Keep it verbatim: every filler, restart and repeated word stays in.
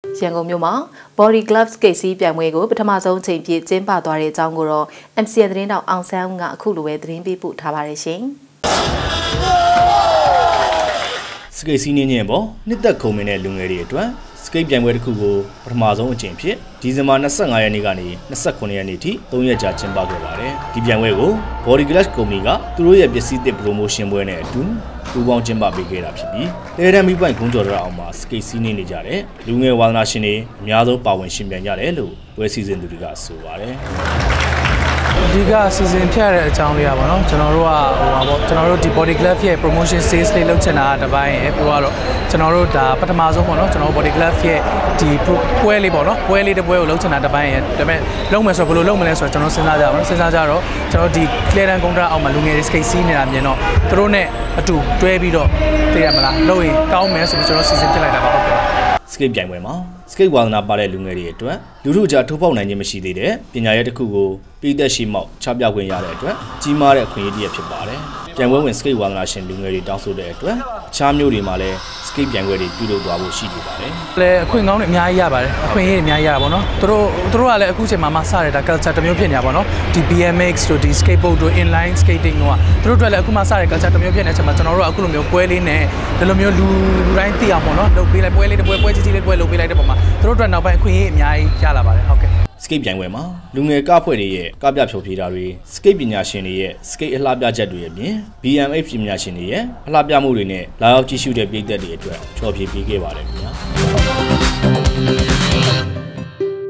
ရန်ကုန်မြို့မှာ Body Gloves ကိစ္စပြိုင်ပွဲကိုပထမဆုံးချိန်ပြည့်ကျင်းပသွားတဲ့အကြောင်းကိုတော့ M C N သတင်းတောက်အောင်ဆန်းဦးကအခုလိုပဲသတင်းပေးပို့ထားပါတယ်ရှင်စကိတ်စီးနင်းခြင်းပေါ့နှစ်သက်ခုံမင်းတဲ့လူငယ်တွေအတွက်စကိတ်ပြိုင်ပွဲတစ်ခုကိုပထမဆုံးအကြိမ်ဖြစ်ဒီဇင်ဘာ၂၅ရက်နေ့ကနေ၂၉ရက်နေ့ထိ၃ရက်ကြာကျင်းပခဲ့ပါတယ်ဒီပြိုင်ပွဲကို Body Gloves ကုမ္ပဏီကသူတို့ရဲ့ပစ္စည်းသစ် promotion ပွဲနဲ့အတူပူးပေါင်းကျင်းပပေးခဲ့တာဖြစ်ပြီးတဲတန်းမိပိုင်ဂုံးကျော်ရအောင်မှာစကိတ်စီးနေနေကြတဲ့လူငယ်ဝါသနာရှင်တွေအများဆုံးပါဝင်ရှင်ပြိုင်ကြတယ်လို့ပွဲစီစဉ်သူတွေကဆိုပါတယ်ဒီကစီစဉ်ဖြတ်တဲ့အကြောင်းလေးอ่ะဗောနော်ကျွန်တော်တို့ကဟိုပါဗောကျွန်တော်တို့ဒီ Body Glove ရဲ့ promotion sales လေးလုပ်ချင်တာတပိုင်းရယ်ပြီးတော့ကျွန်တော်တို့ဒါပထမဆုံးဗောနော်ကျွန်တော် Body Glove ရဲ့ဒီပွဲလေးဗောနော်ပွဲလေးတစ်ပွဲကိုလုပ်ချင်တာတပိုင်းရယ်ဒါပေမဲ့လုပ်မယ်ဆိုတော့ဘယ်လိုလုပ်မလဲဆိုတော့ကျွန်တော်စဉ်းစားကြပါတော့စဉ်းစားကြတော့ကျွန်တော်ဒီ Clearance Contract အောက်မှာလူငယ်တွေ skate စီးနေတာမြင်တော့သူတို့နဲ့အတူတွဲပြီးတော့သိရမလားလုပ်ရင်ကောင်းမယ်ဆိုပြီးကျွန်တော်စီစဉ်ပြလိုက်တာပါဟုတ်ကဲ့စကိတ်ပြိုင်ပွဲမှာစကိတ်ဝါသနာပါတဲ့လူငယ်တွေအတွက်လူထုကြားထိုးပေါက်နိုင်ခြင်းမရှိသေးတဲ့ပညာရေးတစ်ခုကိုပြည်သက်ရှိမောက်ချပြခွင့်ရတဲ့အတွက်ကြီးမားတဲ့အခွင့်အရေးတစ်ရပ်ဖြစ်ပါတယ်။ပြိုင်ပွဲဝင်စကိတ်ဝါသနာရှင်လူငယ်တွေတောင်းဆိုတဲ့အတွက်အခြားမျိုးတွေမှာလည်းစကိတ်ပြိုင်ပွဲတွေပြုလုပ်သွားဖို့ရှိနေပါတယ်။လည်းအခွင့်ကောင်းတွေအများကြီးရပါတယ်။အခွင့်အရေးတွေအများကြီးရတာပေါ့နော်။သူတို့သူတို့ကလည်းအခုချိန်မှာမှစရတာ culture တစ်မျိုးဖြစ်နေတာပေါ့နော်။ဒီ B M X တို့ဒီ skateboard တို့ inline skating တို့ကသူတို့အတွက်လည်းအခုမှစရတဲ့ culture တစ်မျိုးဖြစ်နေတဲ့အချိန်မှာကျွန်တော်တို့ကအခုလိုမျိုးပွဲလေးနဲ့ဒီလိုမျိုးလူလူတိုင်းသိအောင်ပေါ့နော်။လုပ်ပေးလိုက်ပွဲလေးတစ်ပွဲပွဲကြီးကြီးလေးပွဲလုပ်ပေးလိုက်တဲ့ပုံမှာသူတို့အတွက်နောက်ပိုင်းအခွင့်အရေးအများကြီးရလာပါတယ်ဟုတ်ကဲ့စကိတ်ပြိုင်ပွဲမှာလူငယ်ကဖွဲ့တွေရဲ့ကပြဖြောဖြေတာတွေစကိတ်ပညာရှင်တွေရဲ့စကိတ်အလှပြချက်တွေအပြင် B M X ပညာရှင်တွေရဲ့အလှပြမှုတွေနဲ့လာရောက်ကြည့်ရှုတဲ့ပြည်သက်တွေအတွက်ချော်ဖြေပေးခဲ့ပါတယ်ခင်ဗျာ